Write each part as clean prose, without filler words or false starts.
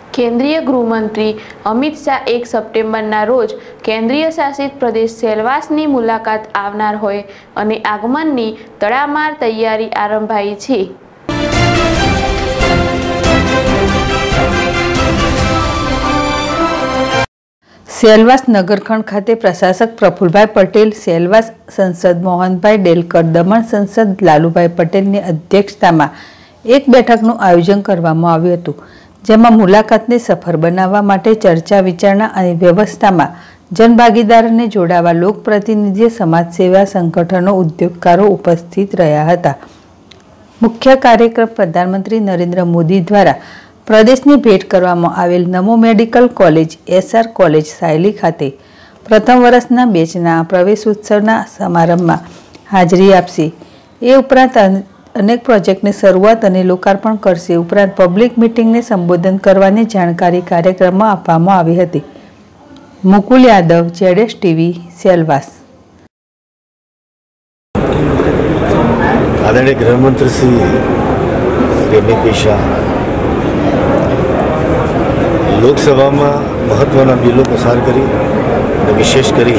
केंद्रीय गृहमंत्री अमित शाह 1 सप्टेम्बरना रोज केंद्रीय शासित प्रदेश सेलवासनी मुलाकात आवनार होय अने आगमननी तड़ामार तैयारी आरंभाई छे। सेलवास नगरखंड खाते प्रशासक प्रफुल्लभाई पटेल, सेलवास संसद मोहनभाई डेलकर, दमण संसद लालूभाई पटेलनी अध्यक्षतामां एक बेठकनुं आयोजन करवामां आव्युं हतुं, जेमां मुलाकातने सफल बनाववा माटे चर्चा विचारणा अने व्यवस्थामां जनभागीदारोने जोड़ावा लोकप्रतिनिधिओ, समाजसेवा संगठनों, उद्योगकारो उपस्थित रह्या हता। मुख्य कार्यक्रम प्रधानमंत्री नरेंद्र मोदी द्वारा प्रदेशनी भेट करवामां आवेल Namo medical college SR college Sayli खाते प्रथम वर्षना बेचना प्रवेशोत्सवना समारंभमां हाजरी आपशे। ए उपरांत अनेक प्रोजेक्टनी शरूआत अने लोकार्पण करशे। उपरांत पब्लिक मीटिंगने संबोधन करवानी जाणकारी कार्यक्रममां आपवामां आवी हती। मुकुल यादव, जेडेस टीवी, सेलवास। आदरणीय गृहमंत्री श्री अमित शाह लोकसभा में महत्वना बिलो पसार करी विशेष करी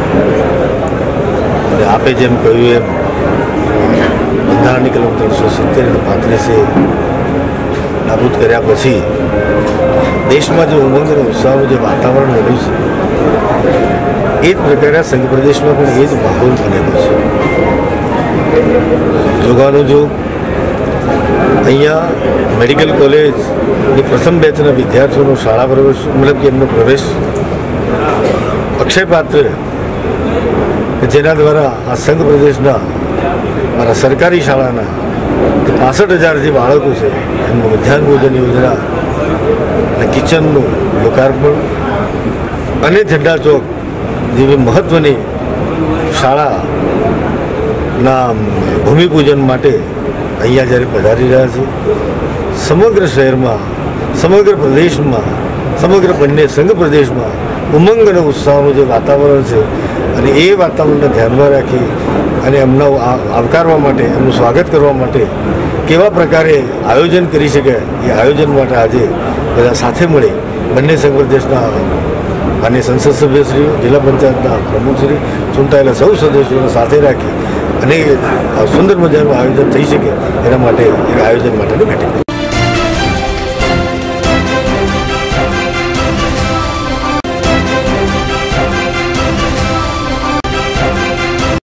आपे जेम कहूँ एम बंधारण कलम 370 અને 35 नाबूद कर्या पछी देश में जो उमंग और उत्साह जो वातावरण बन्युं छे ए प्रकार संघ प्रदेश में पण ए ज माहौल बनेलो छे। जोगानु जो अहींया मेडिकल कॉलेज प्रथम बेचना विद्यार्थीओ शाळा प्रवेश मतलब कि एमनो प्रवेश अक्षय पात्र जेना द्वारा आ संघ प्रदेशना मारा सरकारी शाळाना 65,000 जे बाळको छे एमनुं मध्याह्न भोजन योजना અને કિચનનું લોકાર્પણ અને ઝંડા ચોક જેવી મહત્વની શાળાના ભૂમિપૂજન માટે અહીંયા જ્યારે પધારી રહ્યા છે સમગ્ર શહેરમાં સમગ્ર પ્રદેશમાં સમગ્ર બંને સંઘ પ્રદેશમાં ઉમંગ અને ઉત્સાહનું જે વાતાવરણ છે અને એ વાતાવરણને ધ્યાનમાં રાખી અને એમના આવકારવા માટે એમનું સ્વાગત કરવા માટે કેવા પ્રકારે આયોજન કરી શકે એ આયોજન માટે આજે બધા સાથે મળી બંને સંઘ પ્રદેશના અને સંસદ સભ્યશ્રીઓ, જિલ્લા પંચાયતના પ્રમુખશ્રી, ચૂંટાયેલા સૌ સદસ્યોને સાથે રાખી અને સુંદર મજાનું આયોજન થઈ શકે એના માટે એક આયોજન માટેની બેઠક